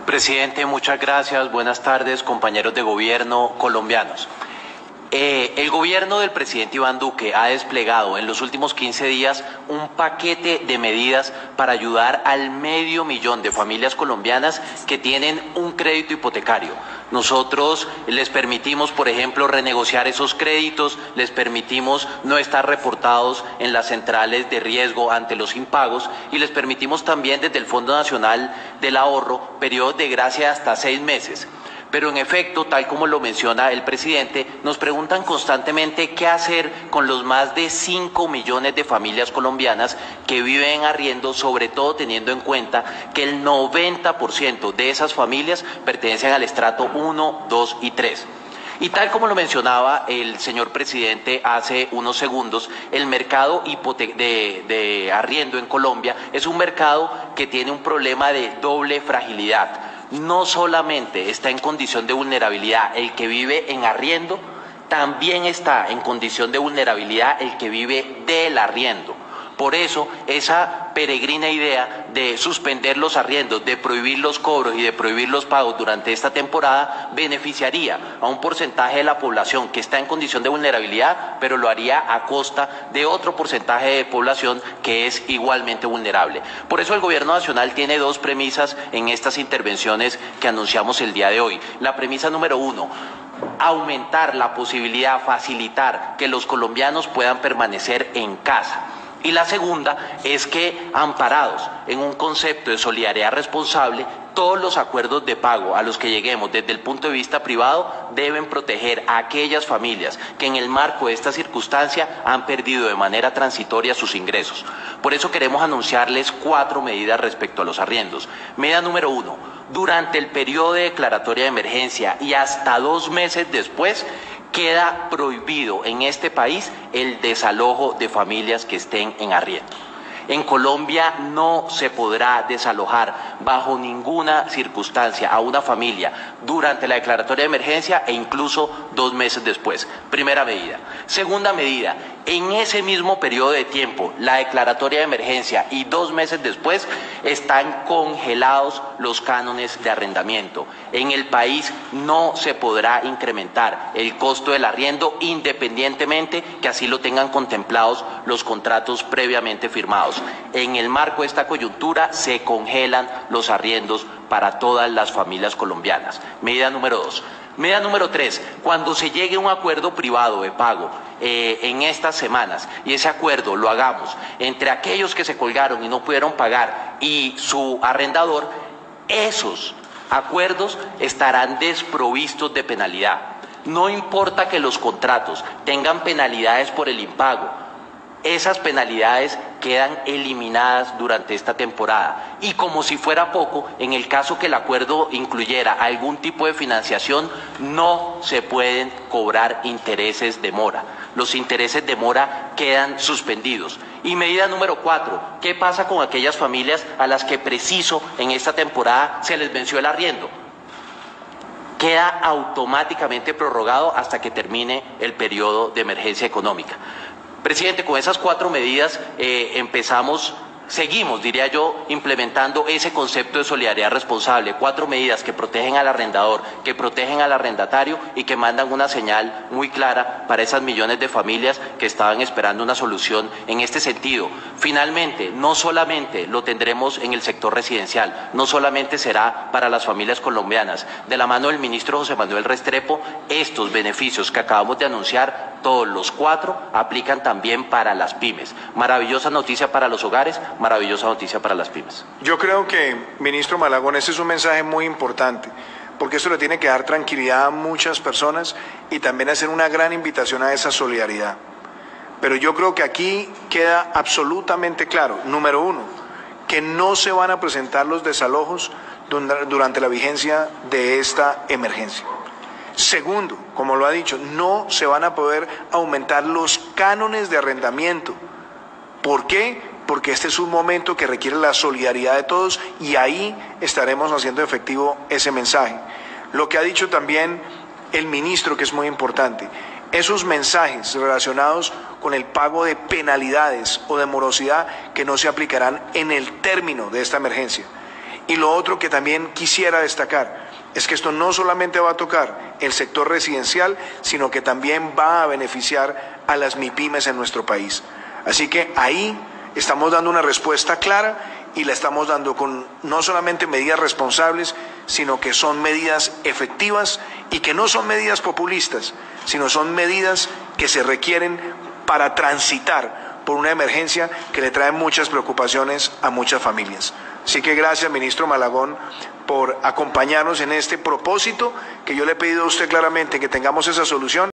Presidente, muchas gracias. Buenas tardes, compañeros de gobierno colombianos. El gobierno del presidente Iván Duque ha desplegado en los últimos 15 días un paquete de medidas para ayudar al 500.000 de familias colombianas que tienen un crédito hipotecario. Nosotros les permitimos, por ejemplo, renegociar esos créditos, les permitimos no estar reportados en las centrales de riesgo ante los impagos y les permitimos también desde el Fondo Nacional del Ahorro periodos de gracia hasta 6 meses. Pero en efecto, tal como lo menciona el presidente, nos preguntan constantemente qué hacer con los más de 5 millones de familias colombianas que viven en arriendo, sobre todo teniendo en cuenta que el 90% de esas familias pertenecen al estrato 1, 2 y 3. Y tal como lo mencionaba el señor presidente hace unos segundos, el mercado de arriendo en Colombia es un mercado que tiene un problema de doble fragilidad. No solamente está en condición de vulnerabilidad el que vive en arriendo, también está en condición de vulnerabilidad el que vive del arriendo. Por eso, esa peregrina idea de suspender los arriendos, de prohibir los cobros y de prohibir los pagos durante esta temporada beneficiaría a un porcentaje de la población que está en condición de vulnerabilidad, pero lo haría a costa de otro porcentaje de población que es igualmente vulnerable. Por eso el Gobierno Nacional tiene dos premisas en estas intervenciones que anunciamos el día de hoy. La premisa número 1, aumentar la posibilidad, facilitar que los colombianos puedan permanecer en casa. Y la segunda es que, amparados en un concepto de solidaridad responsable, todos los acuerdos de pago a los que lleguemos desde el punto de vista privado deben proteger a aquellas familias que en el marco de esta circunstancia han perdido de manera transitoria sus ingresos. Por eso queremos anunciarles 4 medidas respecto a los arriendos. Medida número 1, durante el periodo de declaratoria de emergencia y hasta 2 meses después, queda prohibido en este país el desalojo de familias que estén en arriendo. En Colombia no se podrá desalojar bajo ninguna circunstancia a una familia durante la declaratoria de emergencia e incluso 2 meses después. Primera medida. Segunda medida, en ese mismo periodo de tiempo, la declaratoria de emergencia y 2 meses después, están congelados los cánones de arrendamiento. En el país no se podrá incrementar el costo del arriendo independientemente que así lo tengan contemplados los contratos previamente firmados. En el marco de esta coyuntura se congelan los arriendos para todas las familias colombianas. Medida número 2. Medida número 3, cuando se llegue a un acuerdo privado de pago en estas semanas y ese acuerdo lo hagamos entre aquellos que se colgaron y no pudieron pagar y su arrendador, esos acuerdos estarán desprovistos de penalidad. No importa que los contratos tengan penalidades por el impago, esas penalidades quedan eliminadas durante esta temporada. Y como si fuera poco, en el caso que el acuerdo incluyera algún tipo de financiación, no se pueden cobrar intereses de mora. Los intereses de mora quedan suspendidos. Y medida número 4, ¿qué pasa con aquellas familias a las que preciso en esta temporada se les venció el arriendo? Queda automáticamente prorrogado hasta que termine el periodo de emergencia económica. Presidente, con esas 4 medidas seguimos, diría yo, implementando ese concepto de solidaridad responsable. 4 medidas que protegen al arrendador, que protegen al arrendatario y que mandan una señal muy clara para esas millones de familias que estaban esperando una solución en este sentido. Finalmente, no solamente lo tendremos en el sector residencial, no solamente será para las familias colombianas. De la mano del ministro José Manuel Restrepo, estos beneficios que acabamos de anunciar, todos los 4, aplican también para las pymes. Maravillosa noticia para los hogares, maravillosa noticia para las pymes. Yo creo que, ministro Malagón, ese es un mensaje muy importante, porque eso le tiene que dar tranquilidad a muchas personas y también hacer una gran invitación a esa solidaridad. Pero yo creo que aquí queda absolutamente claro, número 1, que no se van a presentar los desalojos durante la vigencia de esta emergencia. Segundo, como lo ha dicho, no se van a poder aumentar los cánones de arrendamiento. ¿Por qué? Porque este es un momento que requiere la solidaridad de todos y ahí estaremos haciendo efectivo ese mensaje. Lo que ha dicho también el ministro, que es muy importante, esos mensajes relacionados con el pago de penalidades o de morosidad que no se aplicarán en el término de esta emergencia. Y lo otro que también quisiera destacar es que esto no solamente va a tocar el sector residencial, sino que también va a beneficiar a las MIPYMES en nuestro país. Así que ahí estamos dando una respuesta clara y la estamos dando con no solamente medidas responsables, sino que son medidas efectivas y que no son medidas populistas, sino son medidas que se requieren para transitar por una emergencia que le trae muchas preocupaciones a muchas familias. Así que gracias, ministro Malagón, por acompañarnos en este propósito que yo le he pedido a usted claramente, que tengamos esa solución.